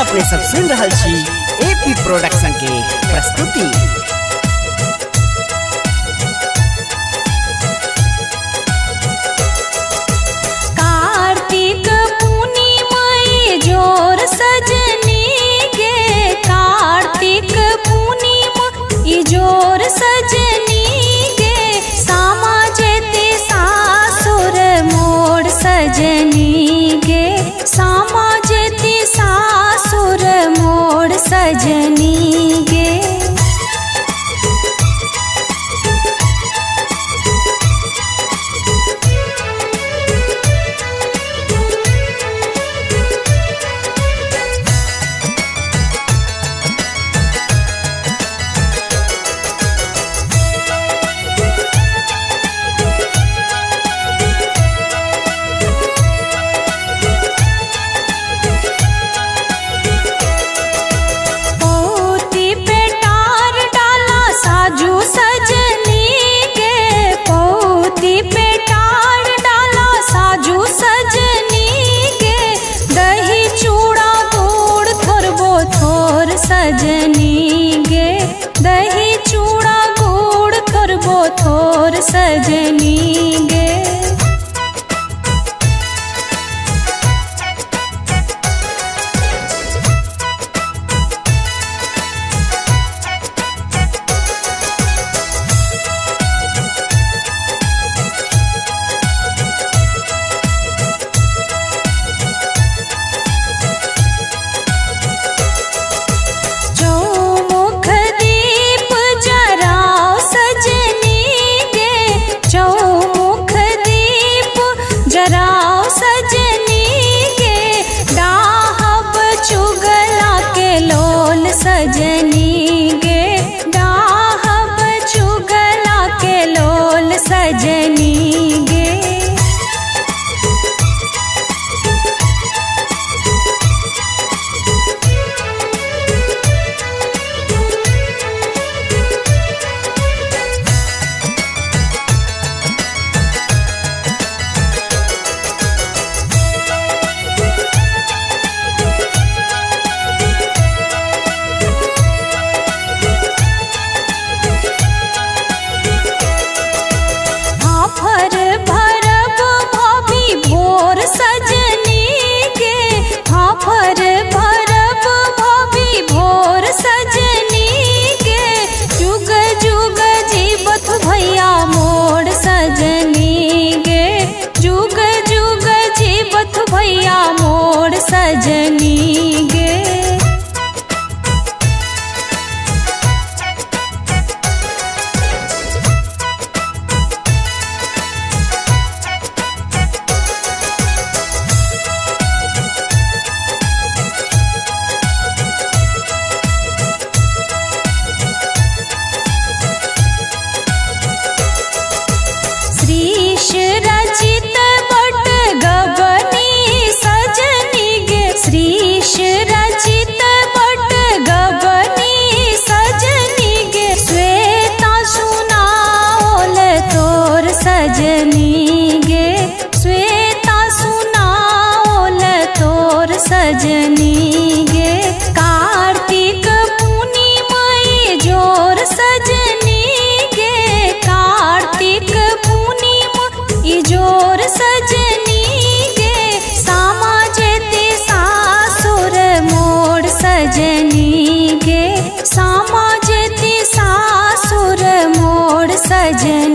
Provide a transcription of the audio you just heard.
अपने सब सुन रहल छी एपी प्रोडक्शन के प्रस्तुति। कार्तिक पूर्णिमा जोर सजनी गे, कार्तिक पूर्णिमा जोर सजनी गे, सामा जेते सासुर मोड़ सजनी गे, सामा जेते सासुर मोड़ सजनी गे। सजनी गे, दही चूड़ा गुड़ थोरबो थोर सजनी गे। जराओ सजनी गे, डाहब चुगला के लोल सजनी गे, डाहब चुगला के लोल सजनी गे। भैया मोड़ सजनी गे। श्रीश रचित बट गबनी सजनी गे, श्रीश रचित बट गबनी सजनी गे, श्वेता सुनाओल तोर सजनी गे, श्वेता सुनाओल तोर सजनी गे। कार्तिक पूर्णिमा जोर सजनी गे, कार्तिक पूर्णिमा जोर सजनी गे, सामा जेते सासुर मोड़ सजनी गे, सामा जेते सासुर मोड़ सजनी।